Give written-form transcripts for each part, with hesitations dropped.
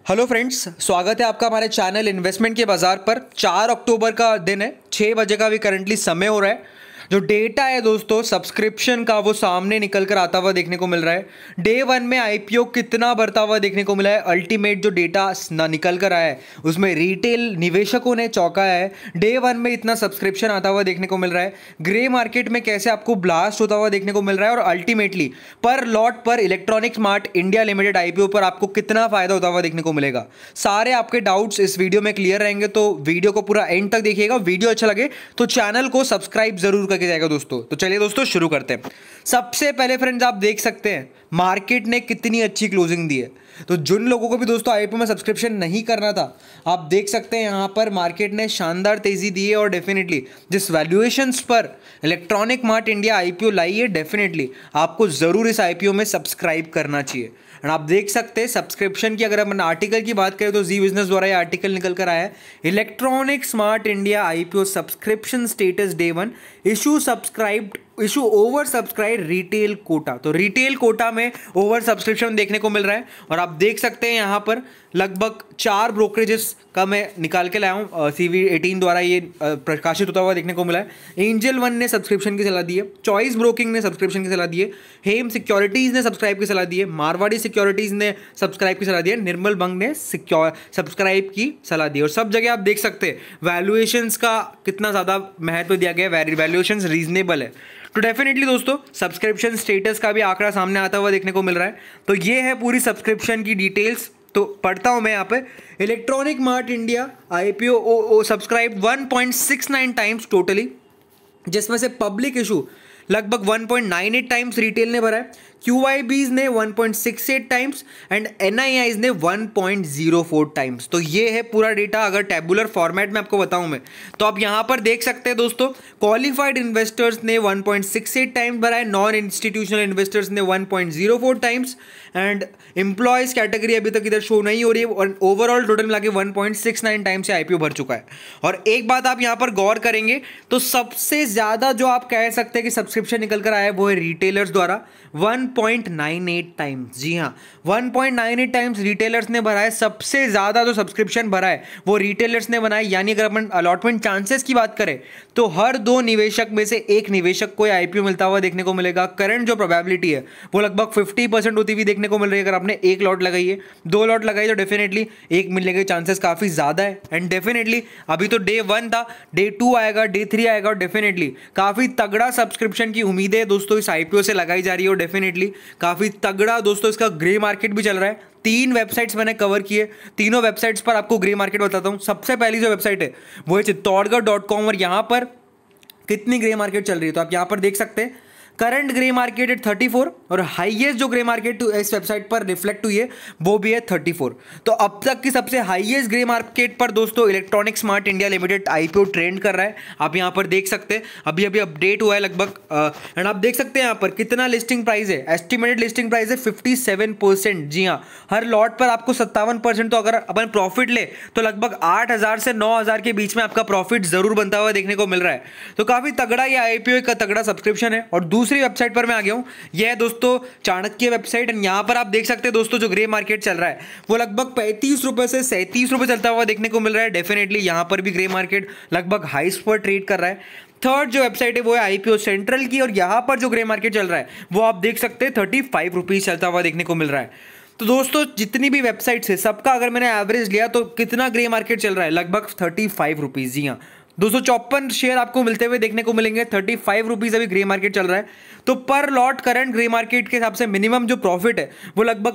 Hello friends, स्वागत है आपका हमारे चैनल इन्वेस्टमेंट के बाजार पर। 4 अक्टूबर का दिन है, 6 बजे का भी करंटली समय हो रहा है। जो डेटा है दोस्तों सब्सक्रिप्शन का, वो सामने निकल कर आता हुआ देखने को मिल रहा है। डे वन में आईपीओ कितना बढ़ता हुआ देखने को मिला है। अल्टीमेट जो डेटा ना निकल कर आया है उसमें रिटेल निवेशकों ने चौंकाया है। डे वन में इतना सब्सक्रिप्शन आता हुआ देखने को मिल रहा है। ग्रे मार्केट में कैसे आपको ब्लास्ट होता हुआ देखने को मिल रहा है और अल्टीमेटली पर लॉट पर electronic smart India limited IPO पर आपको कितना फायदा होता हुआ देखने को मिलेगा। सारे आपके डाउट्स इस वीडियो में क्लियर रहेंगे, तो वीडियो को पूरा एंड तक देखिएगा। वीडियो अच्छा लगे तो चैनल को सब्सक्राइब जरूर करके जाएगा दोस्तों। तो चलिए दोस्तों शुरू करते हैं। सबसे पहले फ्रेंड्स आप देख सकते हैं मार्केट ने कितनी अच्छी क्लोजिंग दी है। तो जिन लोगों को भी दोस्तों आईपीओ में सब्सक्रिप्शन नहीं करना था, आप देख सकते हैं यहां पर मार्केट ने शानदार तेजी दी है। और डेफिनेटली जिस वैल्यूएशंस पर इलेक्ट्रॉनिक मार्ट इंडिया आईपीओ लाई है, डेफिनेटली आपको जरूर इस आईपीओ में सब्सक्राइब करना चाहिए। और आप देख सकते हैं सब्सक्रिप्शन की, अगर अपन आर्टिकल की बात करें तो जी बिजनेस द्वारा ये आर्टिकल निकल कर आया है। Electronic smart India IPO subscription status day one, issue over subscribe retail quota. तो रिटेल कोटा में ओवर सब्सक्रिप्शन देखने को मिल रहा है। और आप देख सकते हैं यहाँ पर लगभग 4 ब्रोकरेजेस का मैं निकाल के लाया हूँ, CV18 द्वारा ये प्रकाशित होता हुआ देखने को मिला है। एंजल वन ने सब्सक्रिप्शन की सलाह दी है, चॉइस ब्रोकिंग ने सब्सक्रिप्शन की सलाह दी है, हेम सिक्योरिटीज़ ने सब्सक्राइब की सलाह दी है, मारवाड़ी सिक्योरिटीज़ ने सब्सक्राइब की सलाह दी है, निर्मल बंग ने सब्सक्राइब की सलाह दी है। और सब जगह आप देख सकते हैं वैल्यूएशंस का कितना ज़्यादा महत्व दिया गया है, वैल्यूएशंस रीजनेबल है। तो डेफिनेटली दोस्तों सब्सक्रिप्शन स्टेटस का भी आंकड़ा सामने आता हुआ देखने को मिल रहा है। तो ये है पूरी सब्सक्रिप्शन की डिटेल्स। तो पढ़ता हूं मैं यहाँ पे। Electronic mart India IPO subscribe 1.69 times totally, जिसमें से पब्लिक इशू लगभग 1.98 टाइम्स रिटेल ने भरा है, QIBs ने 1.68 टाइम्स एंड NIIs ने 1.04 टाइम्स। तो ये है पूरा डेटा। अगर टेबुलर फॉर्मेट में आपको बताऊं मैं, तो आप यहां पर देख सकते हैं दोस्तों क्वालिफाइड इन्वेस्टर्स ने 1.68 टाइम्स भरा है, नॉन इंस्टीट्यूशनल इन्वेस्टर्स ने 1.04 टाइम्स एंड एम्प्लॉयज कैटेगरी अभी तक इधर शो नहीं हो रही है। और ओवरऑल टोटल मिला के 1.69 टाइम्स से आईपीओ भर चुका है। और एक बात आप यहां पर गौर करेंगे तो सबसे ज्यादा जो आप कह सकते हैं कि सब्सक्रिप्शन निकल कर आया है वो है रिटेलर्स द्वारा 1.98 टाइम्स। जी हाँ, 1.98 टाइम्स रिटेलर्स ने भरा है। सबसे ज्यादा जो सब्सक्रिप्शन भरा है वो रिटेलर्स ने बनाया। यानी अगर अपन अलॉटमेंट चांसेस की बात करें तो हर 2 निवेशक में से एक निवेशक को आईपीओ मिलता हुआ देखने को मिलेगा। करंट जो प्रोबेबिलिटी है वो लगभग 50% होती हुई देखने को मिल रही है। अगर आपने 1 लॉट लगाई है, 2 लॉट लगाई तो डेफिनेटली 1 मिलने के चांसेस काफी ज्यादा है। एंड डेफिनेटली अभी तो डे 1 था, डे 2 आएगा, डे 3 आएगा और डेफिनेटली काफी तगड़ा सब्सक्रिप्शन की उम्मीदें दोस्तों इस आईपीओ से लगाई जा रही है। और डेफिनेटली काफी तगड़ा दोस्तों इसका ग्रे मार्केट भी चल रहा है। 3 वेबसाइट्स मैंने कवर किए, तीनों वेबसाइट्स पर आपको ग्रे मार्केट बताता हूं। सबसे पहली जो वेबसाइट है वो है चित्तौड़गढ़.com। और यहां पर कितनी ग्रे मार्केट चल रही है तो आप यहां पर देख सकते हैं करंट ग्रे मार्केट एट 34 और हाईएस्ट जो ग्रे मार्केट इस वेबसाइट पर रिफ्लेक्ट हुई है वो भी है 34। तो अब तक की सबसे हाईएस्ट ग्रे मार्केट पर दोस्तों electronic smart India limited IPO trend कर रहा है। आप यहां पर देख सकते हैं अभी अपडेट हुआ है लगभग। एंड आप देख सकते हैं यहां पर कितना लिस्टिंग प्राइस है। एस्टिमेटेड लिस्टिंग प्राइस है 57%। जी हाँ, हर लॉट पर आपको 57%। तो अगर अपन प्रॉफिट ले तो लगभग 8,000 से 9,000 के बीच में आपका प्रॉफिट जरूर बनता हुआ देखने को मिल रहा है। तो काफी तगड़ा ये आईपीओ का तगड़ा सब्सक्रिप्शन है। और दूसरी वेबसाइट पर मैं आ गया हूं, यह है दोस्तों चाणक्य वेबसाइट। एंड यहां पर आप देख सकते हैं दोस्तों जो ग्रे मार्केट चल रहा है वो लगभग 35 रुपए से 37 रुपए चलता हुआ देखने को मिल रहा है। डेफिनेटली यहां पर भी ग्रे मार्केट लगभग हाइस पर ट्रेड कर रहा है। थर्ड जो वेबसाइट है वो है आईपीओ सेंट्रल की। और यहां पर जो ग्रे मार्केट चल रहा है वो आप देख सकते हैं 35 रुपीज चलता हुआ देखने को मिल रहा है। तो दोस्तों जितनी भी वेबसाइट्स है सबका अगर मैंने एवरेज लिया तो कितना ग्रे मार्केट चल रहा है, लगभग 35 रुपीज। जी हाँ, 254 शेयर आपको मिलते हुए देखने को मिलेंगे। 35 रुपीज अभी ग्रे मार्केट चल रहा है। तो पर लॉट करंट ग्रे मार्केट के हिसाब से मिनिमम जो प्रॉफिट है वो लगभग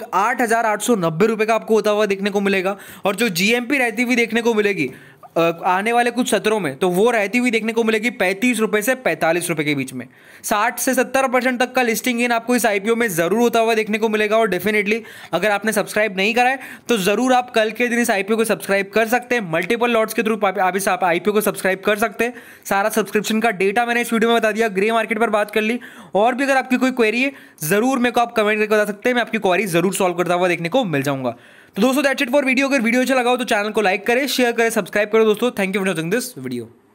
8,890 रुपए का आपको होता हुआ देखने को मिलेगा। और जो जीएमपी रहती हुई देखने को मिलेगी आने वाले कुछ सत्रों में, तो वो रहती हुई देखने को मिलेगी 35 रुपए से 45 रुपए के बीच में। 60 से 70% तक का लिस्टिंग इन आपको इस आईपीओ में जरूर होता हुआ देखने को मिलेगा। और डेफिनेटली अगर आपने सब्सक्राइब नहीं करा है तो जरूर आप कल के दिन इस आईपीओ को सब्सक्राइब कर सकते हैं। मल्टीपल लॉट्स के थ्रू आप इस आईपीओ को सब्सक्राइब कर सकते हैं। सारा सब्सक्रिप्शन का डेटा मैंने इस वीडियो में बता दिया, ग्रे मार्केट पर बात कर ली। और भी अगर आपकी कोई क्वेरी है जरूर मेरे को आप कमेंट करके बता सकते हैं, मैं आपकी क्वेरी जरूर सॉल्व करता हुआ देखने को मिल जाऊंगा। तो दोस्तों दैट्स इट फॉर वीडियो। अगर वीडियो अच्छा लगा हो तो चैनल को लाइक करें, शेयर करें, सब्सक्राइब करें दोस्तों। Thank you for watching this video.